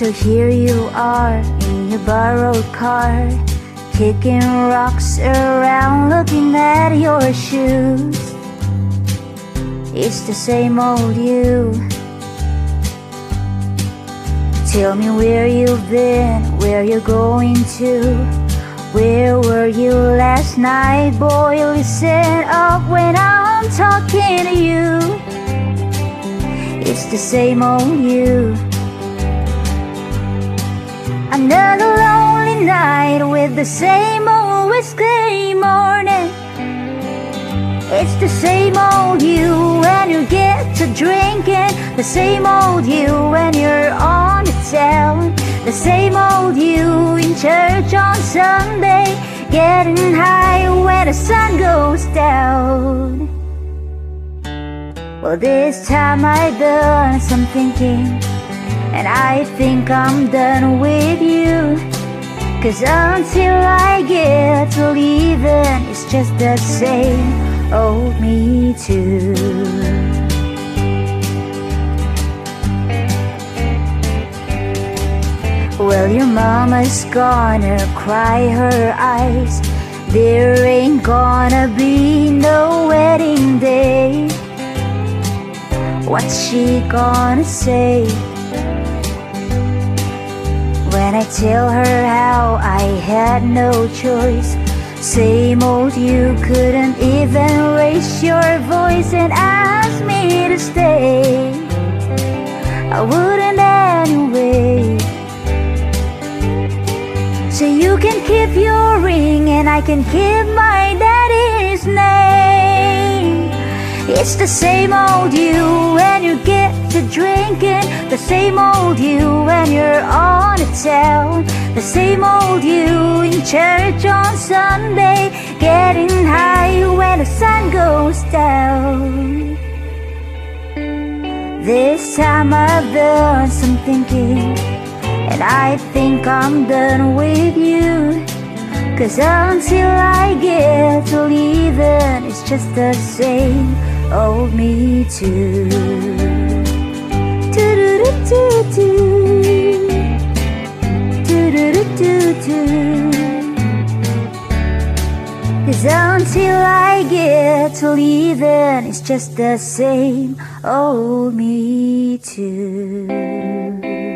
So here you are in your borrowed car, kicking rocks around, looking at your shoes. It's the same old you. Tell me where you've been, where you're going to. Where were you last night? Boy, listen up when I'm talking to you. It's the same old you. Another lonely night with the same old whiskey morning. It's the same old you when you get to drinking. The same old you when you're on the town. The same old you in church on Sunday, getting high when the sun goes down. Well, this time I've done some thinking, and I think I'm done with you. 'Cause until I get to leaving, it's just the same old me too. Well, your mama's gonna cry her eyes. There ain't gonna be no wedding day. What's she gonna say when I tell her how I had no choice? Same old you couldn't even raise your voice and ask me to stay. I wouldn't anyway. So you can keep your ring and I can keep my daddy's name. It's the same old you when you get to drinking. The same old you when you're on the town. The same old you in church on Sunday, getting high when the sun goes down. This time I've done some thinking, and I think I'm done with you. 'Cause until I get to leaving, it's just the same old me too. Do-do-do-do-do. Do-do-do-do-do. 'Cause until I get to leaving, it's just the same old me too.